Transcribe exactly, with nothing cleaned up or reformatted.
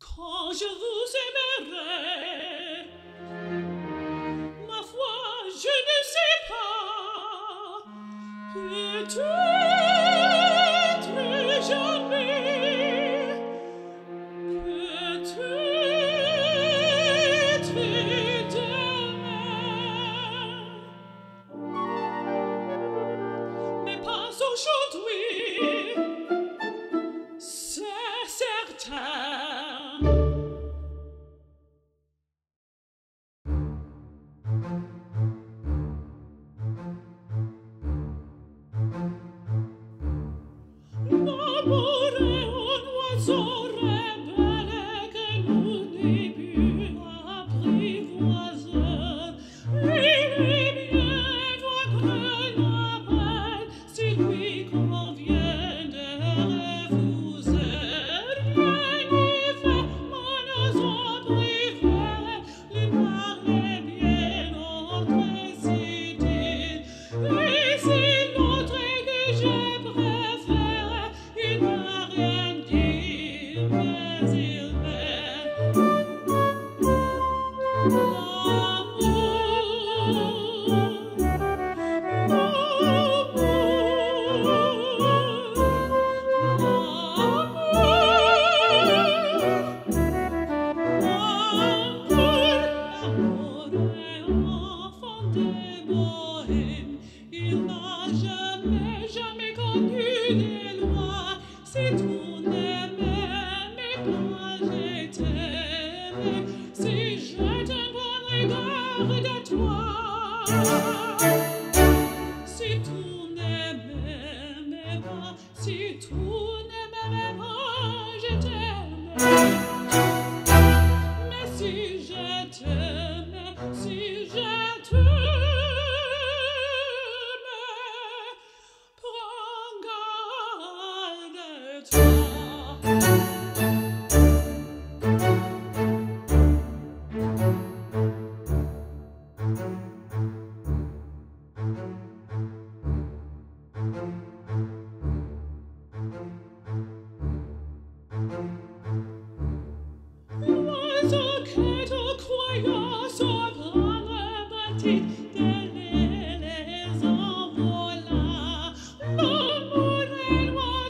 quand je vous aimerai. Ma foi, je ne sais pas, peut-être jamais, peut-être demain, mais pas aujourd'hui, c'est certain. L'amore un oiseau rebelle que nous début apprivoise. Il est bien votre label s'il lui convient de refuser. Rien n'y fait, mon oiseau privé, l'histoire est bien notre idée. Et si l'autre que je préfère, il n'a rien dit, mais il m'aime. L'amour est enfant des bohèmes, il n'a jamais, jamais connu les lois. Si tout n'aimait, mais pas je t'aimais, si je t'aime, bon regard de toi. Si tout n'aimait, mais pas, si tout n'aimait pas, je t'aimais. Mais si je t'aimais, si je t'aimais, prends garde de toi. L'oiseau que tu croyais surprendre petite